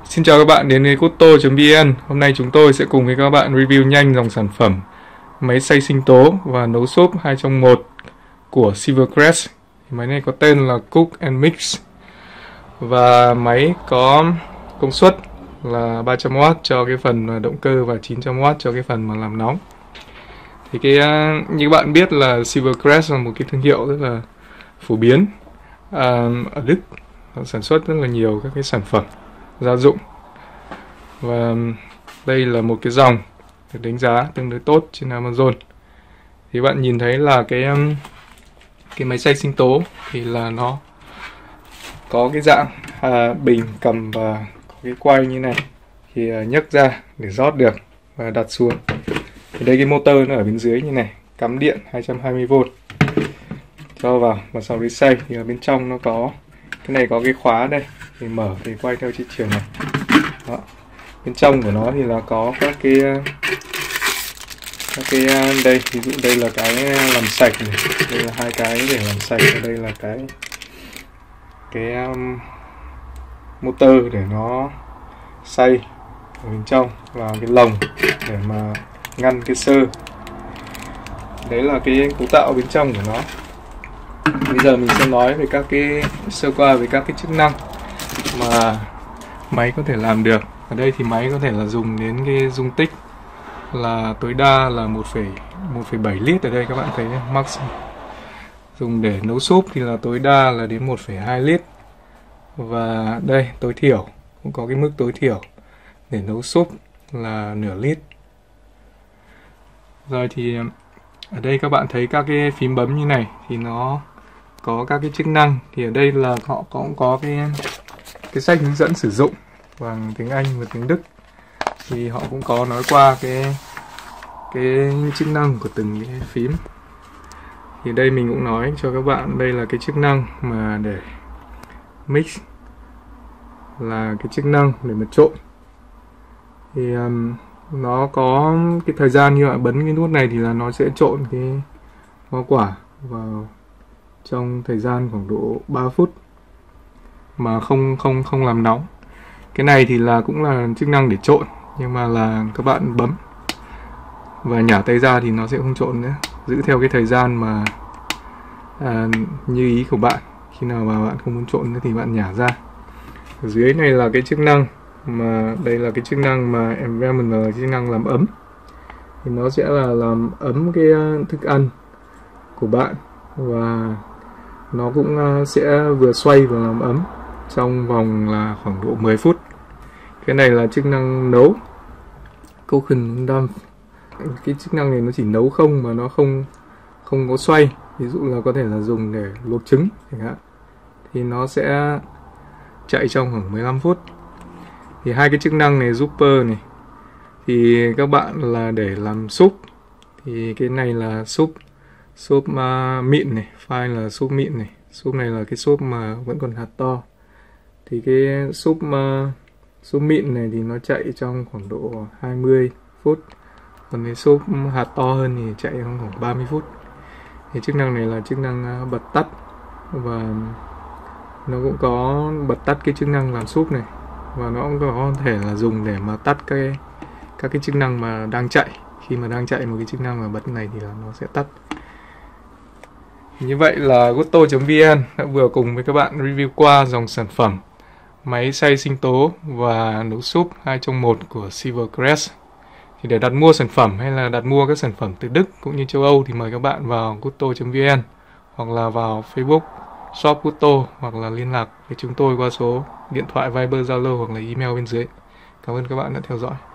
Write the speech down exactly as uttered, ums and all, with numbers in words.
Xin chào các bạn đến với Gusto chấm vn. Hôm nay chúng tôi sẽ cùng với các bạn review nhanh dòng sản phẩm máy xay sinh tố và nấu súp hai trong một của Silvercrest. Máy này có tên là Cook and Mix và máy có công suất là ba trăm oát cho cái phần động cơ và chín trăm oát cho cái phần mà làm nóng. Thì cái như các bạn biết là Silvercrest là một cái thương hiệu rất là phổ biến à, ở Đức. Họ sản xuất rất là nhiều các cái sản phẩm gia dụng, và đây là một cái dòng được đánh giá tương đối tốt trên Amazon. Thì bạn nhìn thấy là cái cái máy xay sinh tố thì là nó có cái dạng à, bình cầm và có cái quay như này, thì à, nhấc ra để rót được và đặt xuống. Thì đây cái motor nó ở bên dưới như này, cắm điện hai trăm hai mươi vôn cho vào và sau đấy xay. Thì ở bên trong nó có cái này, có cái khóa đây thì mở thì quay theo chiều chiều này. Đó. Bên trong của nó thì là có các cái các cái đây, ví dụ đây là cái làm sạch này, đây là hai cái để làm sạch, và đây là cái cái um, motor để nó xay ở bên trong, và cái lồng để mà ngăn cái xơ. Đấy là cái cấu tạo bên trong của nó. Bây giờ mình sẽ nói về các cái sơ qua về các cái chức năng mà máy có thể làm được. Ở đây thì máy có thể là dùng đến cái dung tích là tối đa là một phẩy bảy lít. Ở đây các bạn thấy max. Dùng để nấu súp thì là tối đa là đến một phẩy hai lít. Và đây tối thiểu cũng có cái mức tối thiểu để nấu súp là nửa lít. Rồi thì ở đây các bạn thấy các cái phím bấm như này thì nó có các cái chức năng. Thì ở đây là họ cũng có cái cái sách hướng dẫn sử dụng bằng tiếng Anh và tiếng Đức, thì họ cũng có nói qua cái cái chức năng của từng cái phím. Thì đây mình cũng nói cho các bạn, đây là cái chức năng mà để mix, là cái chức năng để mà trộn. Thì um, nó có cái thời gian, như bạn bấm cái nút này thì là nó sẽ trộn cái hoa quả vào trong thời gian khoảng độ ba phút mà không không không làm nóng. Cái này thì là cũng là chức năng để trộn, nhưng mà là các bạn bấm và nhả tay ra thì nó sẽ không trộn nữa, giữ theo cái thời gian mà à, như ý của bạn. Khi nào mà bạn không muốn trộn nữa thì bạn nhả ra. Ở dưới này là cái chức năng mà đây là cái chức năng mà environment, là chức năng làm ấm. Thì nó sẽ là làm ấm cái thức ăn của bạn, và nó cũng sẽ vừa xoay vừa làm ấm trong vòng là khoảng độ mười phút. Cái này là chức năng nấu, cooking dump. Cái chức năng này nó chỉ nấu không, mà nó không không có xoay. Ví dụ là có thể là dùng để luộc trứng chẳng hạn, thì nó sẽ chạy trong khoảng mười lăm phút. Thì hai cái chức năng này, super này, thì các bạn là để làm súp. Thì cái này là súp súp uh, mịn này, file là súp mịn này. Súp này là cái súp mà vẫn còn hạt to. Thì cái súp uh, súp mịn này thì nó chạy trong khoảng độ hai mươi phút. Còn cái súp hạt to hơn thì chạy trong khoảng ba mươi phút. Thì chức năng này là chức năng uh, bật tắt, và nó cũng có bật tắt cái chức năng làm súp này, và nó cũng có thể là dùng để mà tắt cái các cái chức năng mà đang chạy. Khi mà đang chạy một cái chức năng mà bật này thì là nó sẽ tắt. Như vậy là Gusto chấm vn đã vừa cùng với các bạn review qua dòng sản phẩm máy xay sinh tố và nấu súp hai trong một của Silvercrest. Thì để đặt mua sản phẩm hay là đặt mua các sản phẩm từ Đức cũng như châu Âu thì mời các bạn vào Gusto chấm vn, hoặc là vào Facebook Shop Gusto, hoặc là liên lạc với chúng tôi qua số điện thoại Viber, Zalo hoặc là email bên dưới. Cảm ơn các bạn đã theo dõi.